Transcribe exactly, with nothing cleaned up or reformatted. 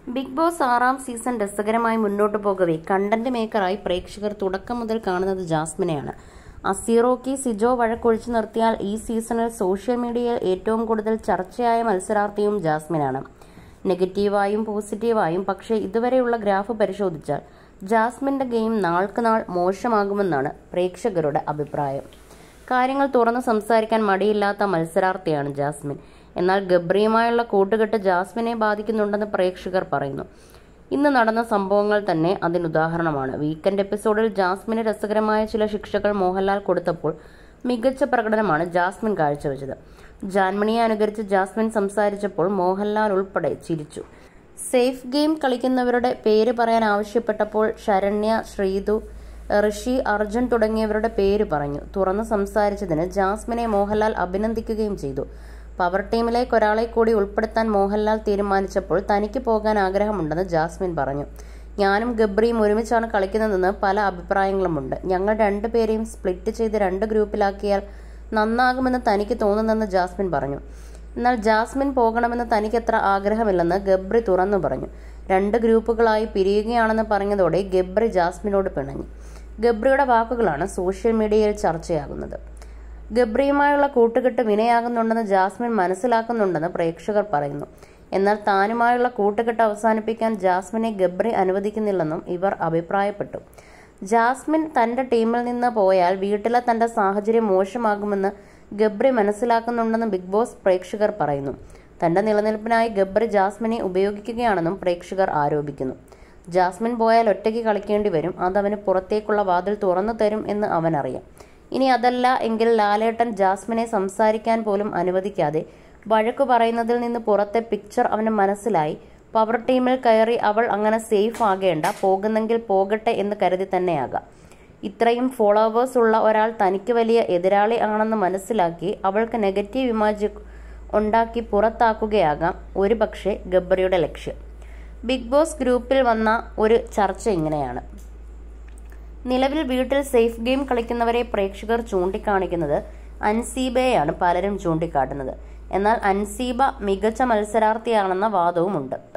Big boss ആറാം season രസകരമായി മുന്നോട്ടു പോകവേ കണ്ടന്റ് മേക്കറായി പ്രേക്ഷകർ തുടക്കം മുതൽ കാണുന്നത് ജാസ്മിനെയാണ്. അസീറോക്കി സിജോ വഴക്കൊഴിച്ചു നിർത്തിയാൽ ഈ സീസണിൽ സോഷ്യൽ മീഡിയയിൽ ഏറ്റവും കൂടുതൽ ചർച്ചയായ മത്സരാർത്ഥിയും ജാസ്മിനാണ്. നെഗറ്റീവായും പോസിറ്റീവായും. പക്ഷേ ഇതുവരെയുള്ള ഗ്രാഫ് പരിശോധിച്ചാൽ ജാസ്മിന്റെ ഗെയിം നാൾക്ക് നാൾ മോശമാകുമെന്നാണ് പ്രേക്ഷകരുടെ അഭിപ്രായം. കാര്യങ്ങൾ തുറന്ന് സംസാരിക്കാൻ മടിയില്ലാത്ത മത്സരാർത്ഥിയാണ് ജാസ്മിൻ. എന്നാൽ ഗബ്രിയുമായുള്ള കൂട്ടുകെട്ട് ജാസ്മിനെ ബാധിക്കുന്നുണ്ടെന്ന് പ്രേക്ഷകർ പറയുന്നു. ഇന്ന് നടന്ന സംഭവങ്ങൾ തന്നെ അതിനുദാഹരണമാണ്. വീക്കെൻഡ് എപ്പിസോഡിൽ ജാസ്മിന് രസകരമായ ചില ശിക്ഷകൾ മോഹൻലാൽ കൊടുത്തപ്പോൾ മികച്ച പ്രകടനമാണ് ജാസ്മിൻ കാഴ്ചവെച്ചത്. ജാൻമണിയെ അനുകരിച്ച് ജാസ്മിൻ സംസാരിച്ചപ്പോൾ മോഹൻലാൽ ഉൾപ്പെടെ ചിരിച്ചു. സേഫ് ഗെയിം കളിക്കുന്നവരുടെ പേര് പറയാൻ ആവശ്യപ്പെട്ടപ്പോൾ ശരണ്യ, ശ്രീതു, ഋഷി, അർജുൻ തുടങ്ങിയവരുടെ പേര് പറഞ്ഞു. തുറന്ന് സംസാരിച്ചതിന് ജാസ്മിനെ മോഹൻലാൽ അഭിനന്ദിക്കുകയും ചെയ്തു. പവർ ടീമിലേക്ക് ഒരാളെ കൂടി ഉൾപ്പെടുത്താൻ മോഹൻലാൽ തീരുമാനിച്ചപ്പോൾ തനിക്ക് പോകാൻ ആഗ്രഹമുണ്ടെന്ന് ജാസ്മിൻ പറഞ്ഞു. ഞാനും ഗബ്രിയും ഒരുമിച്ചാണ് കളിക്കുന്നതെന്ന് പല അഭിപ്രായങ്ങളുമുണ്ട്. ഞങ്ങൾ രണ്ടുപേരെയും സ്പ്ലിറ്റ് ചെയ്ത് രണ്ട് ഗ്രൂപ്പിലാക്കിയാൽ നന്നാകുമെന്ന് തനിക്ക് തോന്നുന്നെന്ന് ജാസ്മിൻ പറഞ്ഞു. എന്നാൽ ജാസ്മിൻ പോകണമെന്ന് തനിക്കത്ര ആഗ്രഹമില്ലെന്ന് ഗബ്രി തുറന്നു പറഞ്ഞു. രണ്ട് ഗ്രൂപ്പുകളായി പിരിയുകയാണെന്ന് പറഞ്ഞതോടെ ഗബ്രി ജാസ്മിനോട് പിണങ്ങി. ഗബ്രിയുടെ വാക്കുകളാണ് സോഷ്യൽ മീഡിയയിൽ ചർച്ചയാകുന്നത്. ഗബ്രിയുമായുള്ള കൂട്ടുകെട്ട് വിനയാകുന്നുണ്ടെന്ന് ജാസ്മിൻ മനസ്സിലാക്കുന്നുണ്ടെന്ന് പ്രേക്ഷകർ പറയുന്നു. എന്നാൽ താനുമായുള്ള കൂട്ടുകെട്ട് അവസാനിപ്പിക്കാൻ ജാസ്മിനെ ഗബ്രി അനുവദിക്കുന്നില്ലെന്നും ഇവർ അഭിപ്രായപ്പെട്ടു. ജാസ്മിൻ തന്റെ ടീമിൽ നിന്ന് പോയാൽ വീട്ടിലെ തന്റെ സാഹചര്യം മോശമാകുമെന്ന് ഗബ്രി മനസ്സിലാക്കുന്നുണ്ടെന്ന് ബിഗ് ബോസ് പ്രേക്ഷകർ പറയുന്നു. തന്റെ നിലനിൽപ്പിനായി ഗബ്രി ജാസ്മിനെ ഉപയോഗിക്കുകയാണെന്നും പ്രേക്ഷകർ ആരോപിക്കുന്നു. ജാസ്മിൻ പോയാൽ ഒറ്റയ്ക്ക് കളിക്കേണ്ടി വരും. അതവന് പുറത്തേക്കുള്ള വാതിൽ തുറന്നു തരും എന്ന് അവനറിയാം. ഇനി അതല്ല എങ്കിൽ ലാലേട്ടൻ ജാസ്മിനെ സംസാരിക്കാൻ പോലും അനുവദിക്കാതെ വഴക്കു പറയുന്നതിൽ നിന്ന് പുറത്തെ പിക്ചർ അവന് മനസ്സിലായി. പവർ ടീമിൽ കയറി അവൾ അങ്ങനെ സേഫ് ആകേണ്ട, പോകുന്നെങ്കിൽ പോകട്ടെ എന്ന് കരുതി തന്നെയാകാം. ഇത്രയും ഫോളോവേഴ്സ് ഉള്ള ഒരാൾ തനിക്ക് വലിയ എതിരാളി ആണെന്ന് മനസ്സിലാക്കി അവൾക്ക് നെഗറ്റീവ് ഇമേജ് ഉണ്ടാക്കി പുറത്താക്കുകയാകാം ഒരു പക്ഷേ ഗബ്രിയുടെ ലക്ഷ്യം. ബിഗ് ബോസ് ഗ്രൂപ്പിൽ വന്ന ഒരു ചർച്ച ഇങ്ങനെയാണ്. നിലവിൽ വീട്ടിൽ സേഫ് ഗെയിം കളിക്കുന്നവരെ പ്രേക്ഷകർ ചൂണ്ടിക്കാണിക്കുന്നത് അൻസീബയെയാണ് പലരും ചൂണ്ടിക്കാട്ടുന്നത്. എന്നാൽ അൻസീബ മികച്ച മത്സരാർത്ഥിയാണെന്ന വാദവുമുണ്ട്.